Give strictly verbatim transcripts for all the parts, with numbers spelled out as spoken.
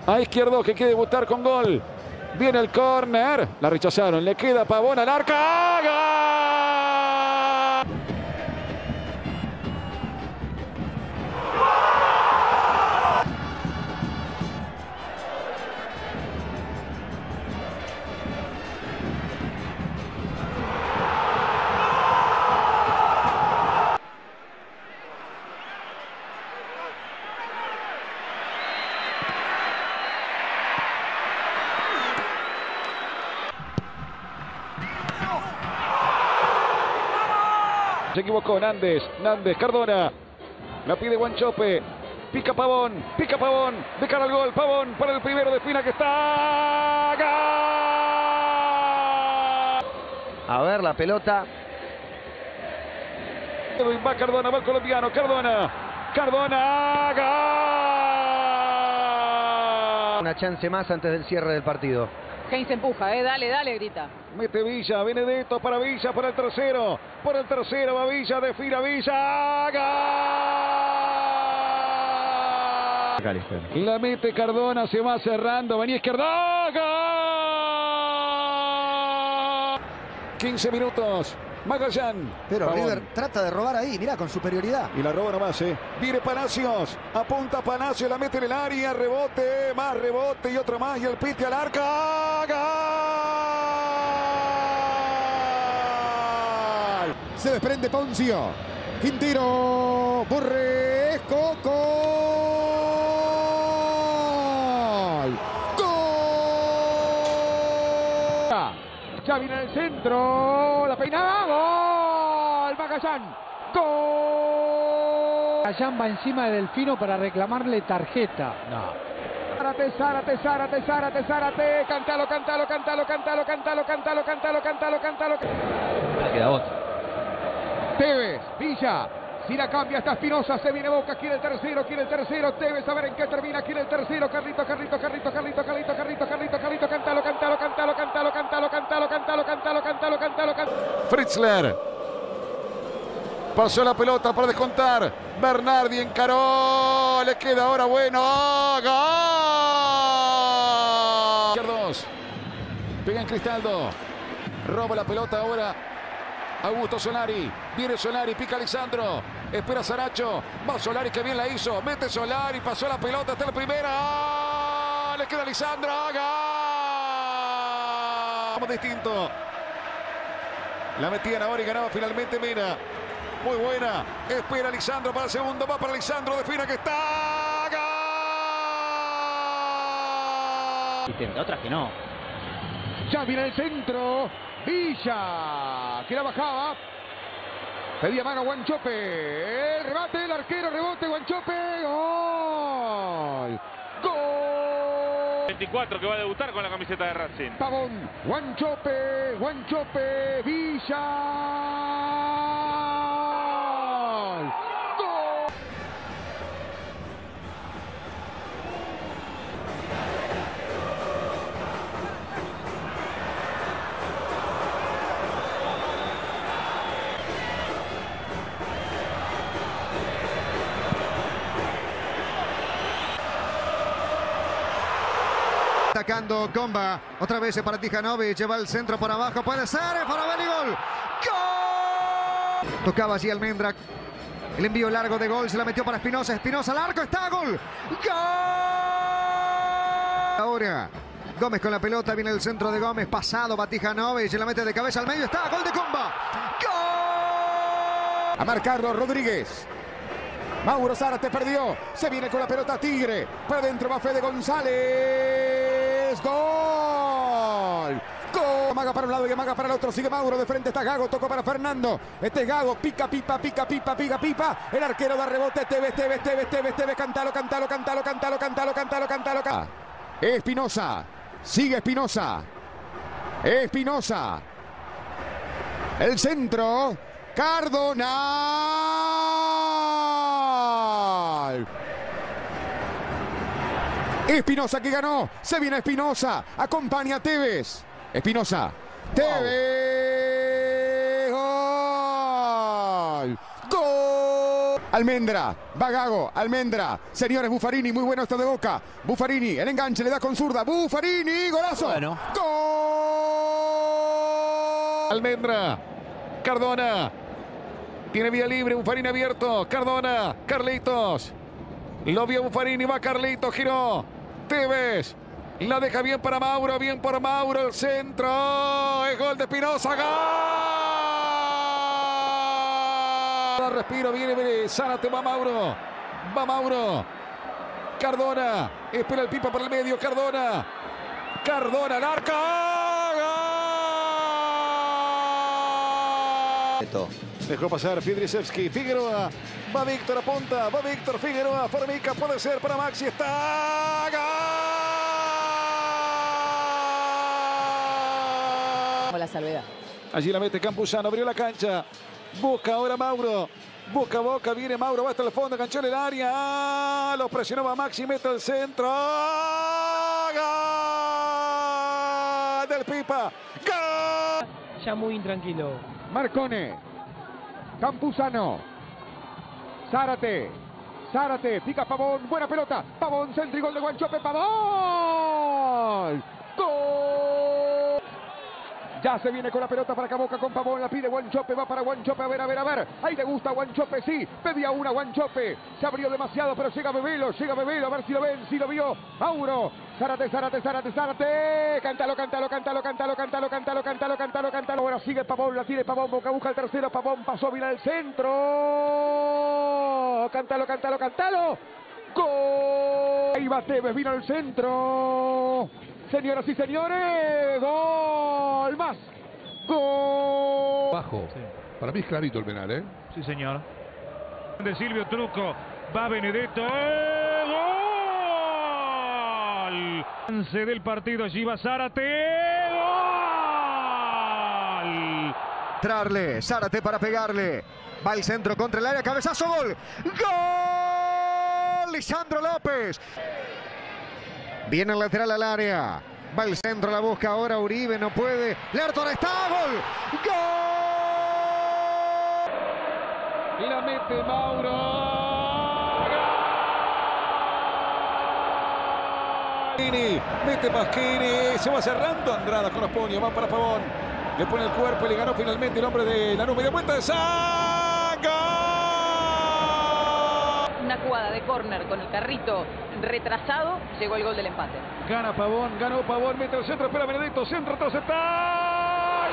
A Izquierdo que quiere debutar con gol. Viene el córner. La rechazaron. Le queda Pavón al arco. ¡Gol! Se equivocó Nández, Nández, Cardona. La pide Wanchope. Pica Pavón, pica Pavón. De cara al gol, Pavón para el primero de Fina que está. ¡Gol! A ver la pelota. Va Cardona, va el colombiano, Cardona. Cardona, ¡gol! Una chance más antes del cierre del partido. Heinz empuja, eh, dale, dale, grita. Mete Villa, Benedetto para Villa, para el tercero. Por el tercero va Villa, defina Villa. ¡Gol! La mete Cardona, se va cerrando. Venía Izquierdo. ¡Gol! quince minutos. Magallán. Pero Pavón. River trata de robar ahí, mirá, con superioridad. Y la roba nomás, ¿eh? Viene Palacios. Apunta Palacios, la mete en el área. Rebote, más rebote y otro más. Y el pite al arco. ¡Gol! Se desprende Poncio. Quintero. Borré. Coco. Ya viene el centro, la peinada, gol, Magallán, gol. Magallán va encima de Delfino para reclamarle tarjeta. No. Zárate, Zárate, Zárate, Zárate, Zárate, cántalo, cántalo, cántalo, cántalo, cántalo, cántalo, cántalo, cántalo, cántalo. Le queda otro. Tevez, Villa. Si la cambia está Espinosa, se viene Boca, quiere el tercero, quiere el tercero, Tevez, a ver en qué termina, quiere el tercero, Carlito, Carlito, Carlito, Carlito, Carlito, Carlito, Carlito, Carlito, cántalo, cántalo, cántalo, cántalo, cántalo, cántalo, cántalo, cántalo, cántalo, cántalo, cántalo. Fritzler. Pasó la pelota para descontar. Bernardi encaró. Le queda ahora bueno. ¡Gol! Izquierdos. Pega en Cristaldo. Roba la pelota ahora. Augusto Solari, viene Solari, pica Lisandro, espera Saracho, va Solari que bien la hizo, mete Solari, pasó la pelota, está la primera, ¡oh! Le queda Lisandro, ¡gol! Vamos distinto. La metían ahora y ganaba finalmente Mena. Muy buena, espera Lisandro para el segundo, va para Lisandro, defina que está, ¡gol! Y tendrá otras que no. Ya viene el centro. Villa, que la bajaba. Pedía mano Wanchope. El rebate, el arquero, rebote, Wanchope. Gol. Gol. veinticuatro que va a debutar con la camiseta de Racing. Pavón, Wanchope, Wanchope, Villa. Atacando Comba, otra vez para Tijanovic, lleva el centro por abajo, puede ser, para Beni, gol. ¡Gol! Tocaba allí Almendra, el envío largo de gol, se la metió para Espinosa, Espinosa al arco, está, gol. ¡Gol! Ahora, Gómez con la pelota, viene el centro de Gómez, pasado, va Tijanovic, se la mete de cabeza al medio, está, gol de Comba. ¡Gol! A marcarlo Rodríguez. Mauro Zárate perdió. Se viene con la pelota Tigre. Para adentro va Fede González. ¡Gol! ¡Gol! Amaga para un lado y amaga para el otro. Sigue Mauro. De frente está Gago. Tocó para Fernando. Este es Gago. Pica, pipa, pica, pipa, pica, pipa. El arquero da rebote. Tevez, Tevez, Tevez, Tevez, Tevez. Cántalo, cántalo, cántalo, cántalo, cántalo, cántalo, cántalo, cántalo. Espinosa. Sigue Espinosa. Espinosa. El centro. Cardona. Espinosa que ganó. Se viene Espinosa. Acompaña a Tevez. Espinosa. Tevez. Gol. Gol. Almendra, va Gago, Almendra, señores, Buffarini, muy bueno esto de Boca. Buffarini, el enganche, le da con zurda. Buffarini, golazo. Bueno. ¡Gol! Almendra, Cardona, tiene vía libre, Buffarini abierto, Cardona, Carlitos, lo vio Buffarini, va Carlitos, giró, Tevez, la deja bien para Mauro, bien por Mauro, el centro, es gol de Espinosa, ¡gol! Respiro, viene, viene, Zárate, va Mauro, va Mauro, Cardona, espera el Pipa por el medio, Cardona, Cardona, el arco, ¡gol! Dejó pasar Fidrisevski, Figueroa, va Víctor, apunta, va Víctor, Figueroa, Formica, puede ser para Maxi, está, ¡gol! La salvedad. Allí la mete Campuzano, abrió la cancha, busca ahora Mauro, busca Boca, viene Mauro, va hasta el fondo, enganchó en el área, ¡ah! Lo presionaba Maxi, mete el centro, ¡gol! Del Pipa, ¡gol! Ya muy intranquilo. Marcone, Campuzano, Zárate, Zárate, pica Pavón, buena pelota, Pavón, centro y gol de Guanchope, Pavón, gol. Ya se viene con la pelota para Boca con Pavón, la pide Guanchope, va para Guanchope, a ver, a ver, a ver, ahí le gusta Guanchope, sí, pedía una Guanchope, se abrió demasiado, pero llega Bebelo, llega Bebelo, a ver si lo ven, si lo vio, Mauro, Zárate, Zárate, Zárate, Zárate, cántalo, cántalo, cántalo, cántalo, cántalo, cántalo, cántalo, cántalo, cántalo, ahora sigue Pavón, la tiene Pavón, Boca busca el tercero, Pavón pasó, viene al centro, cántalo, cántalo, cántalo, gol, ahí va Tevez, vino al centro. Señoras y señores, gol más. Gol. Bajo. Sí. Para mí es clarito el penal, ¿eh? Sí, señor. De Silvio Truco. Va Benedetto. ¡Eh! ¡Gol! Lance del partido. Allí va Zárate. ¡Gol! Entrarle, Zárate para pegarle. Va el centro contra el área, cabezazo, gol. ¡Gol! Lisandro López. Viene el lateral al área. Va el centro, la busca ahora Uribe, no puede. Lerton está, gol. ¡Gol! La mete Mauro. ¡Gol! Mete Pasquini. Se va cerrando Andrada con los puños. Va para Pavón. Le pone el cuerpo y le ganó finalmente el hombre de la nube. De vuelta de Saga. Una jugada de córner con el carrito retrasado, llegó el gol del empate. Gana Pavón, ganó Pavón, mete el centro, espera Benedetto, centro, intercepta.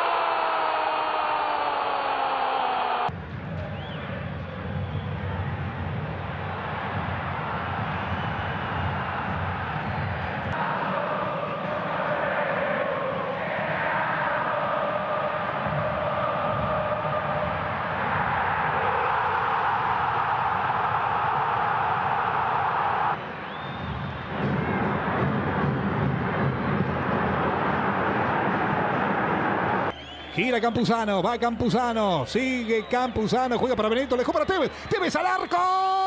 Gira Campuzano, va Campuzano, sigue Campuzano, juega para Benedetto, le dejó para Tevez, Tevez al arco,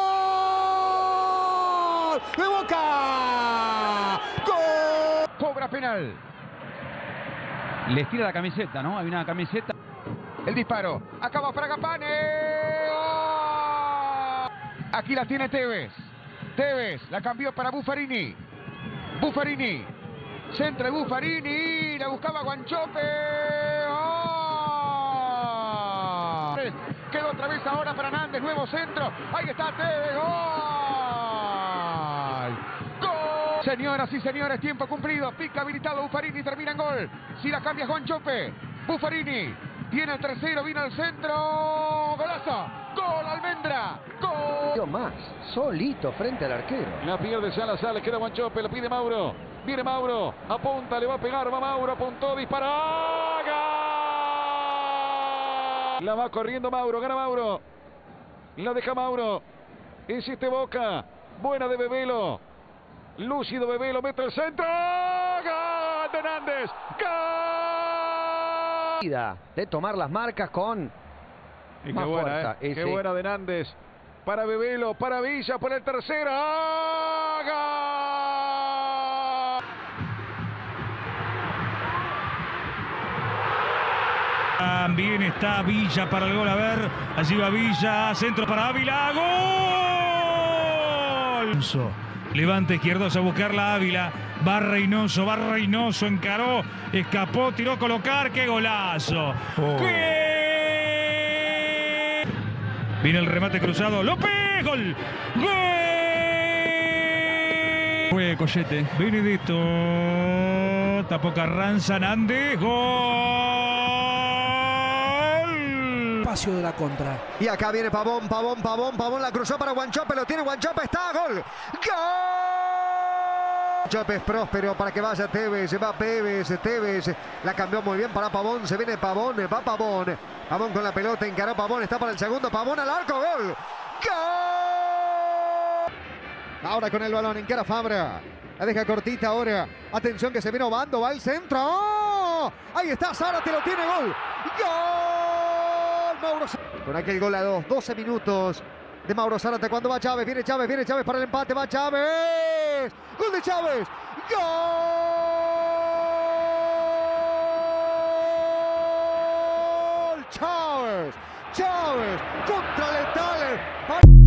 de Boca, gol, Cobra penal. Les tira la camiseta, ¿no? Hay una camiseta. El disparo. Acaba Fragapane. ¡Oh! Aquí la tiene Tevez. Tevez la cambió para Buffarini. Buffarini. Centro de Buffarini. La buscaba Guanchope. ¡Oh! Quedó otra vez ahora para Nández. Nuevo centro. Ahí está Tevez. ¡Gol! ¡Gol! Señoras y señores, tiempo cumplido. Pica habilitado Buffarini. Termina en gol. Si la cambia Guanchope. Buffarini. Tiene el tercero. Vino al centro. Golazo. Gol Almendra. Gol. Más. Solito frente al arquero. La pierde Salazar, le queda Guanchope, lo pide Mauro. Viene Mauro, apunta, le va a pegar, va Mauro, apuntó, disparó. ¡Gol! La va corriendo Mauro, gana Mauro. La deja Mauro. Insiste Boca. Buena de Bebelo. Lúcido Bebelo, mete el centro. ¡Gol de Nández! ¡Gol! De tomar las marcas con Y más qué buena, fuerza. eh. Qué Ese. buena de Nández. Para Bebelo, para Villa, por el tercero. ¡Ah! ¡Gol! También está Villa para el gol. A ver, allí va Villa, centro para Ávila. ¡Gol! Levanta izquierdos a buscar la Ávila. Va Reynoso, va Reynoso, encaró, escapó, tiró a colocar. ¡Qué golazo! Oh. ¡Qué! Viene el remate cruzado. ¡López! ¡Gol! ¡Gol! Fue Collete. Benedetto. Tapó Carranza, Nández. ¡Gol! Espacio de la contra. Y acá viene Pavón, Pavón, Pavón, Pavón la cruzó para Guanchope, lo tiene Guanchope, está, gol. ¡Gol! Guanchope es próspero para que vaya Tevez, va Tevez, Tevez, la cambió muy bien para Pavón, se viene Pavón, va Pavón. Pavón con la pelota, encaró Pavón, está para el segundo, Pavón al arco, gol. ¡Gol! Ahora con el balón, encara Fabra. La deja cortita ahora. Atención que se viene Obando, va al centro. ¡Oh! Ahí está, Zárate lo tiene, gol. ¡Gol! Mauro Zárate. Con aquel gol a dos, doce minutos de Mauro Zárate. Cuando va Chávez, viene Chávez, viene Chávez para el empate, va Chávez. Gol de Chávez. ¡Gol! Chávez. Chávez contra Letales.